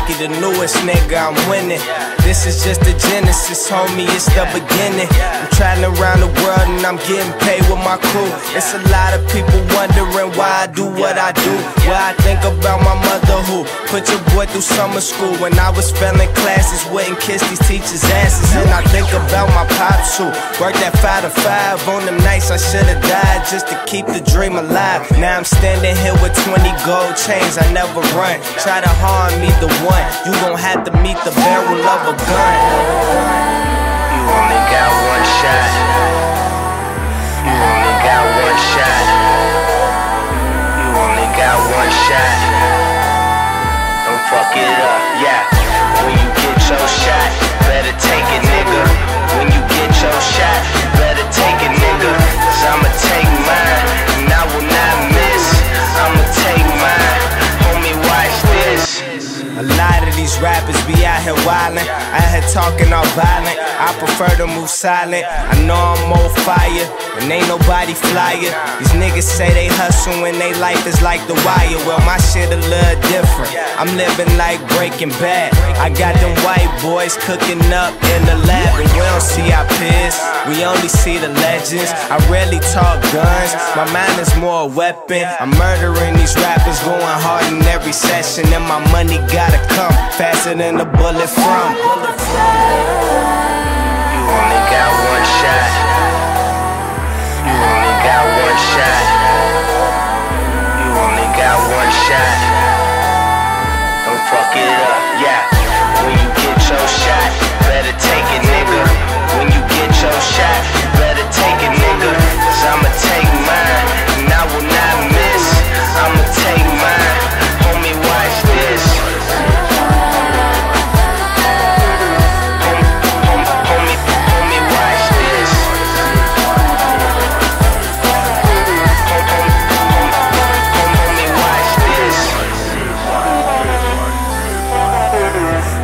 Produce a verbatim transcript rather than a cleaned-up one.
Rocky, the newest nigga, I'm winning. This is just the genesis, homie, it's the beginning. I'm traveling around the world and I'm getting paid with my crew. It's a lot of people wondering why I do what I do. Why I think about my mother who put your boy through summer school. When I was failing classes, wouldn't kiss these teachers' asses. And I think about my pops who worked that five to five. On them nights I should've died just to keep the dream alive. Now I'm standing here with twenty gold chains, I never run. Try to harm me, the one, you gon' have to meet the barrel of a gun. You only got one shot. You only got one shot. You only got one shot. Don't fuck it up, yeah. When you get your shot, better take it, nigga. When you get your shot, better take it, nigga. Cause I'ma take mine, and I will not miss. I'ma take mine, homie, watch this. A lot of these rappers be out here wildin', out here talking all violent. I prefer to move silent. I know I'm more fire, and ain't nobody flyer. These niggas say they hustle when they life is like The Wire. Well, my shit a little different. I'm living like Breaking Bad. I got them white boys cooking up in the lab, and we don't see our peers, we only see the legends. I rarely talk guns, my mind is more a weapon. I'm murdering these rappers, going hard in every session, and my money gotta come faster than the bullet from. You only got one shot. You only got one shot. You only got one shot. Don't fuck it up, yeah. When you get your shot, better take it, nigga. When you get your shot, better take it, nigga. Cause I'ma take mine, and I will not miss. I'ma take mine, homie, watch this. This